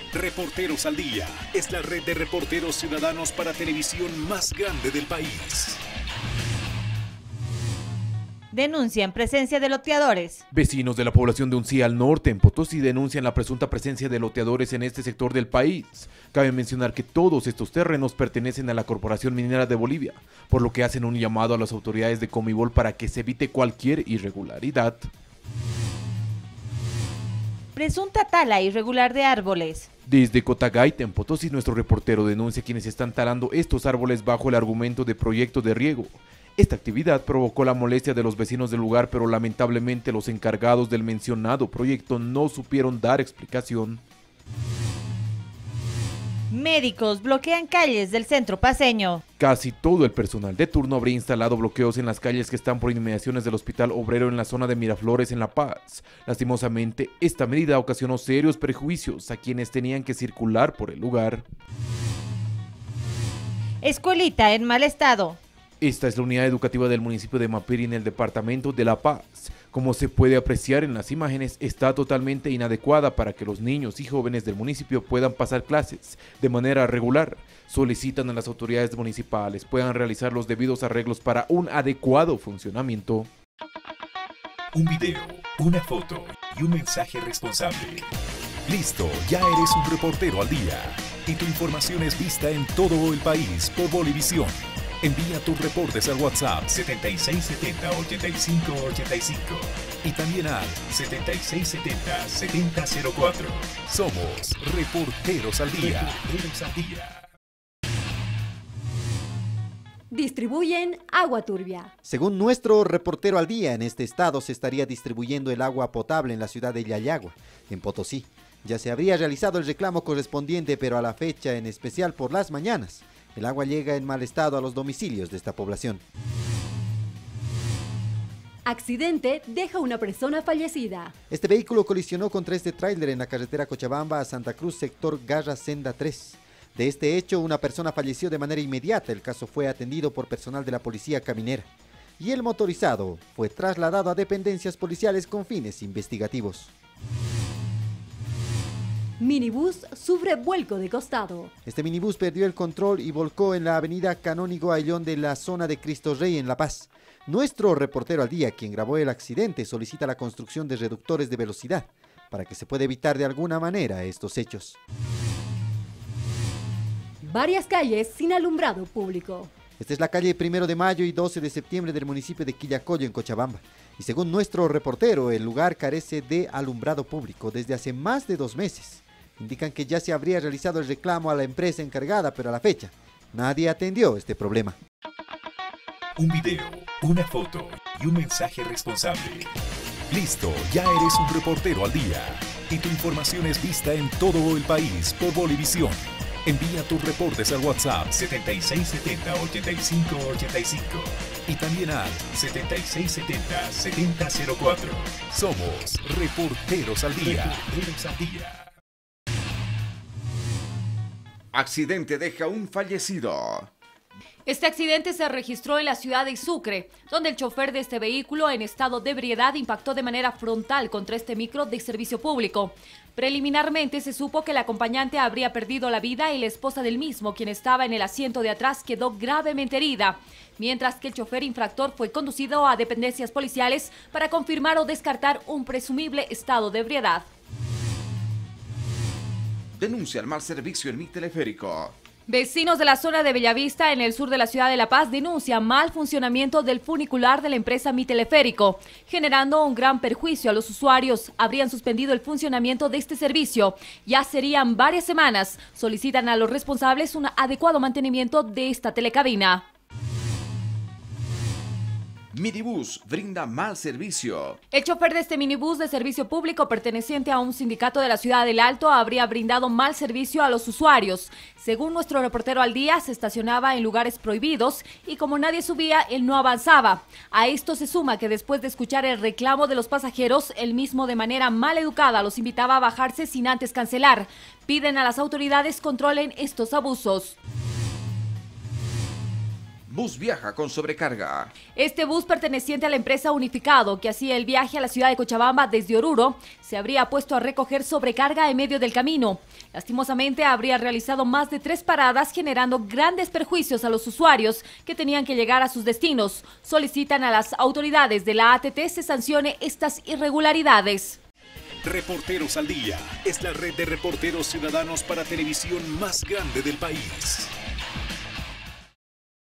Reporteros al Día es la red de reporteros ciudadanos para televisión más grande del país. Denuncian presencia de loteadores. Vecinos de la población de Uncía al norte, en Potosí, denuncian la presunta presencia de loteadores en este sector del país. Cabe mencionar que todos estos terrenos pertenecen a la Corporación Minera de Bolivia, por lo que hacen un llamado a las autoridades de Comibol para que se evite cualquier irregularidad. Presunta tala irregular de árboles. Desde Cotagaita, en Potosí, nuestro reportero denuncia quienes están talando estos árboles bajo el argumento de proyecto de riego. Esta actividad provocó la molestia de los vecinos del lugar, pero lamentablemente los encargados del mencionado proyecto no supieron dar explicación. Médicos bloquean calles del centro paceño. Casi todo el personal de turno habría instalado bloqueos en las calles que están por inmediaciones del Hospital Obrero en la zona de Miraflores, en La Paz. Lastimosamente, esta medida ocasionó serios perjuicios a quienes tenían que circular por el lugar. Escuelita en mal estado. Esta es la unidad educativa del municipio de Mapiri en el departamento de La Paz. Como se puede apreciar en las imágenes, está totalmente inadecuada para que los niños y jóvenes del municipio puedan pasar clases de manera regular. Solicitan a las autoridades municipales puedan realizar los debidos arreglos para un adecuado funcionamiento. Un video, una foto y un mensaje responsable. Listo, ya eres un reportero al día. Y tu información es vista en todo el país por Bolivisión. Envía tus reportes al WhatsApp 7670-8585 y también al 7670-7004. Somos Reporteros al Día. Reporteros al Día. Distribuyen agua turbia. Según nuestro reportero al día, en este estado se estaría distribuyendo el agua potable en la ciudad de Yayagua, en Potosí. Ya se habría realizado el reclamo correspondiente, pero a la fecha, en especial por las mañanas, el agua llega en mal estado a los domicilios de esta población. Accidente deja una persona fallecida. Este vehículo colisionó contra este tráiler en la carretera Cochabamba a Santa Cruz, sector Garra Senda 3. De este hecho, una persona falleció de manera inmediata. El caso fue atendido por personal de la policía caminera. Y el motorizado fue trasladado a dependencias policiales con fines investigativos. Minibús sufre vuelco de costado. Este minibús perdió el control y volcó en la avenida Canónigo Ayllón de la zona de Cristo Rey en La Paz. Nuestro reportero al día, quien grabó el accidente, solicita la construcción de reductores de velocidad para que se pueda evitar de alguna manera estos hechos. Varias calles sin alumbrado público. Esta es la calle 1 de Mayo y 12 de septiembre del municipio de Quillacollo, en Cochabamba. Y según nuestro reportero, el lugar carece de alumbrado público desde hace más de 2 meses. Indican que ya se habría realizado el reclamo a la empresa encargada, pero a la fecha nadie atendió este problema. Un video, una foto y un mensaje responsable. Listo, ya eres un reportero al día. Y tu información es vista en todo el país por Bolivisión. Envía tus reportes al WhatsApp 7670-8585 y también al 7670-7004. Somos Reporteros al Día. Reporteros al Día. Accidente deja un fallecido. Este accidente se registró en la ciudad de Sucre, donde el chofer de este vehículo en estado de ebriedad impactó de manera frontal contra este micro de servicio público. Preliminarmente se supo que el acompañante habría perdido la vida y la esposa del mismo, quien estaba en el asiento de atrás, quedó gravemente herida, mientras que el chofer infractor fue conducido a dependencias policiales para confirmar o descartar un presumible estado de ebriedad. Denuncia el mal servicio en Mi Teleférico. Vecinos de la zona de Bellavista, en el sur de la ciudad de La Paz, denuncian mal funcionamiento del funicular de la empresa Mi Teleférico, generando un gran perjuicio a los usuarios. Habrían suspendido el funcionamiento de este servicio. Ya serían varias semanas. Solicitan a los responsables un adecuado mantenimiento de esta telecabina. Minibús brinda mal servicio. El chofer de este minibús de servicio público perteneciente a un sindicato de la ciudad del Alto habría brindado mal servicio a los usuarios. Según nuestro reportero al día, se estacionaba en lugares prohibidos y como nadie subía, él no avanzaba. A esto se suma que después de escuchar el reclamo de los pasajeros, él mismo de manera mal educada los invitaba a bajarse sin antes cancelar. Piden a las autoridades controlen estos abusos. Bus viaja con sobrecarga. Este bus perteneciente a la empresa Unificado, que hacía el viaje a la ciudad de Cochabamba desde Oruro, se habría puesto a recoger sobrecarga en medio del camino. Lastimosamente habría realizado más de 3 paradas, generando grandes perjuicios a los usuarios que tenían que llegar a sus destinos. Solicitan a las autoridades de la ATT se sancione estas irregularidades. Reporteros al Día es la red de reporteros ciudadanos para televisión más grande del país.